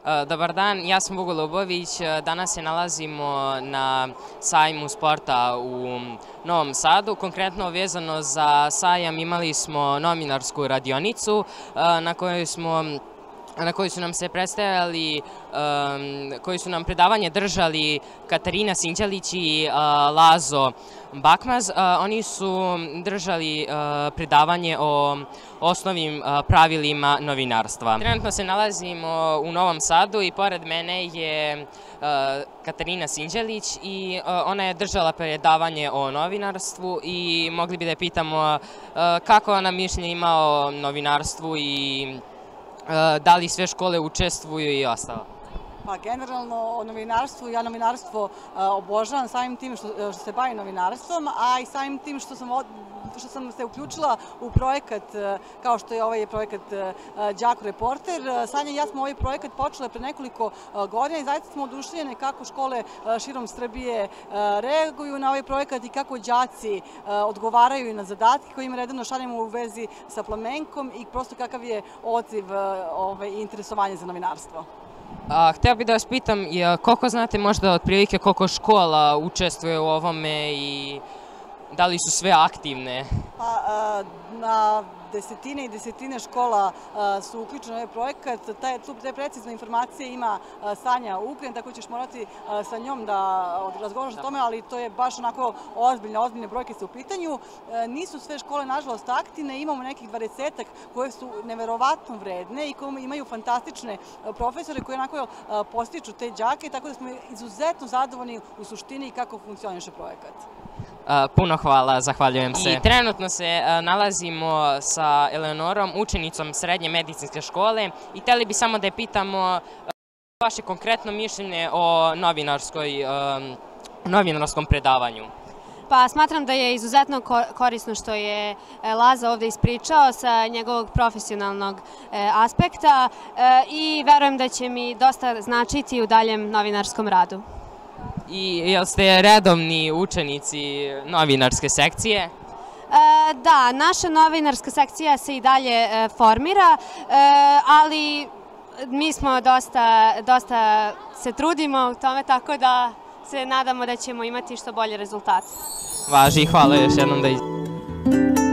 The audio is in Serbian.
Dobar dan, ja sam Vugo Lubović. Danas se nalazimo na sajmu sporta u Novom Sadu. Konkretno vezano za sajam imali smo novinarsku radionicu na kojoj su nam se predstavljali, koji su nam predavanje držali Katarina Sinđelić i Lazo Bakmaz. Oni su držali predavanje o osnovnim pravilima novinarstva. Trenutno se nalazimo u Novom Sadu i pored mene je Katarina Sinđelić i ona je držala predavanje o novinarstvu i mogli bi da je pitamo kako ona mišljenje ima o novinarstvu i da li sve škole učestvuju i ostalo. Pa generalno o novinarstvu, ja novinarstvo obožavam samim tim što se bavim novinarstvom, a i samim tim što sam se uključila u projekat kao što je ovaj projekat Đako Reporter. Sanja i ja smo ovaj projekat počele pre nekoliko godina i zaista smo oduševljene kako škole širom Srbije reaguju na ovaj projekat i kako đaci odgovaraju na zadatke koje im redovno šaljemo u vezi sa Plamenkom i prosto kakav je odziv i interesovanje za novinarstvo. Hteo bih da vas pitam koliko znate možda otprilike koliko škola učestvuje u ovome i da li su sve aktivne? Na desetine i desetine škola su uključene u ovaj projekat. Te precizne informacije ima Sanja Ukren, tako ćeš morati sa njom da razgovaraš o tome, ali to je baš onako ozbiljne brojke su u pitanju. Nisu sve škole, nažalost, aktivne. Imamo nekih 20-ak koje su neverovatno vredne i koje imaju fantastične profesore koji onako postiču te đake, tako da smo izuzetno zadovoljni u suštini kako funkcioniše projekat. Puno hvala, zahvaljujem se. I trenutno se nalazimo sa Eleonorom, učenicom srednje medicinske škole i hteli bi samo da je pitamo vaše konkretno mišljenje o novinarskom predavanju. Pa smatram da je izuzetno korisno što je Laza ovde ispričao sa njegovog profesionalnog aspekta i verujem da će mi dosta značiti u daljem novinarskom radu. I jel ste redovni učenici novinarske sekcije? Da, naša novinarska sekcija se i dalje formira, ali mi smo dosta se trudimo u tome, tako da se nadamo da ćemo imati što bolje rezultate. Važi, hvala još jednom da